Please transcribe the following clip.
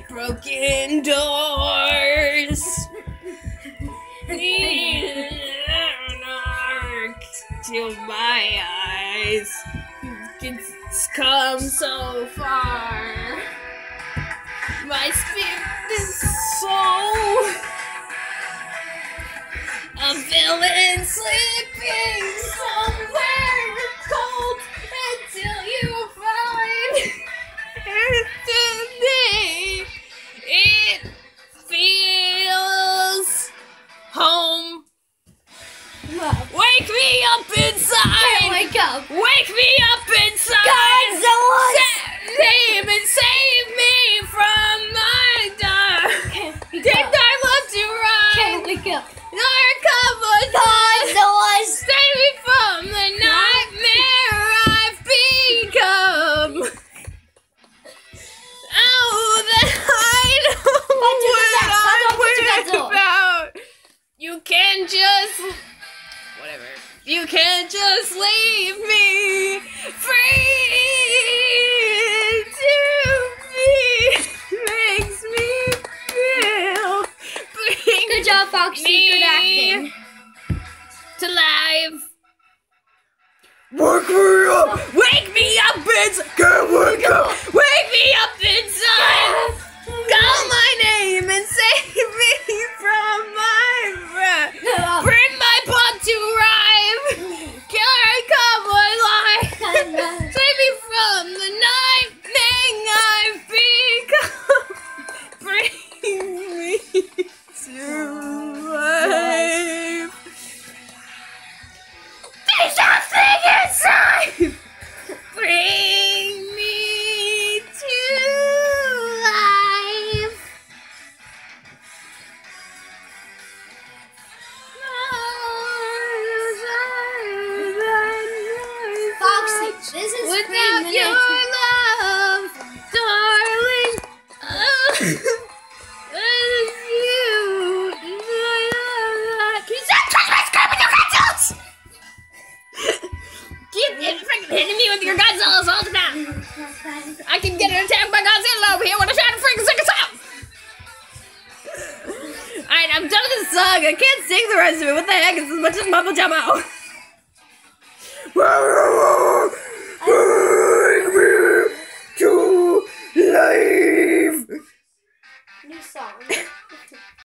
like broken doors. To my eyes, it's come so far. My spirit is so a villain sleeping somewhere cold until you find today. It feels home. Wake me up inside! Can't wake up! Wake me up inside! God, Save and save me from my dark. Take time left to run. Can't wake up! Dark cupboard. God, Save me from the nightmare I've become. Oh, that I know what I'm about. You can't just... Whatever. You can't just leave me free to be. Makes me feel. good job, Foxy. Good acting. To life. Wake me up! Wake me up inside! Can't wake up! Wake me up inside! Call my name and save me from my breath. Bring my blood to rhyme. Killer come alive. Save me from the nightmare I've become. Bring me to life. There's something inside. Bring me to life. Foxy, this is Without your love, darling, you. Can you stop touching my skirt with your pencils? Keep freaking hitting me with your Godzillas all the time. I can get attacked by Godzilla over here when I try to freaking sing a song. Alright, I'm done with this song. I can't sing the rest of it. What the heck? It's as much as Mumble Jumbo. Bring me to life.